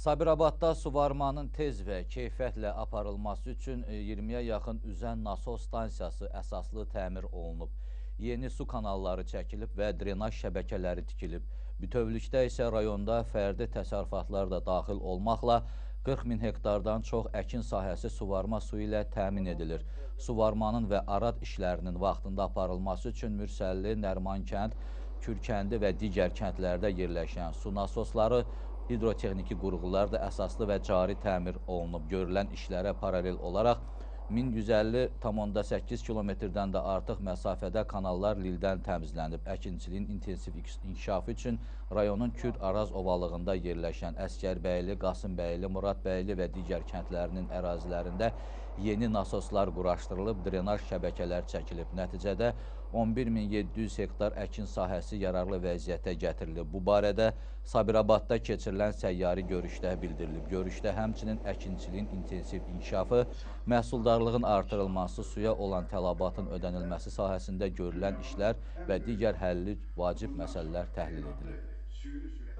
Sabirabadda suvarmanın tez və keyfiyyətlə aparılması üçün 20-yə yaxın üzən nasos stansiyası əsaslı təmir olunub. Yeni su kanalları çəkilib və drenaj şəbəkələri tikilib. Bütövlükdə isə rayonda fərdi təsərrüfatlar da daxil olmaqla 40 min hektardan çox əkin sahəsi suvarma suyu ilə təmin edilir. Suvarmanın və arad işlərinin vaxtında aparılması üçün Mürsəlli, Nərmankənd, Kürkəndi və digər kəndlərdə yerləşən su nasosları, hidrotexniki qurğular da əsaslı və cari təmir olunub. Görülən işlərə paralel olaraq 1150,8 kilometrdən də artıq məsafədə kanallar lildən təmizlənib. Əkinçiliyin intensiv inkişafı üçün rayonun Kürd-Araz ovalığında yerləşən Əskərbəyli, Qasımbəyli, Muradbəyli və digər kəndlərinin ərazilərində yeni nasoslar quraşdırılıb, drenaj şəbəkələr çəkilib. Nəticədə 11.700 hektar əkin sahəsi yararlı vəziyyətə gətirilib. Bu barədə Sabirabadda keçirilən səyyari görüşdə bildirilib. Görüşdə həmçinin əkinçiliyin intensiv inkişafı, məhsuldarlığın artırılması, suya olan tələbatın ödənilməsi sahəsində görülən işlər və digər həlli vacib məsələlər təhlil edilib.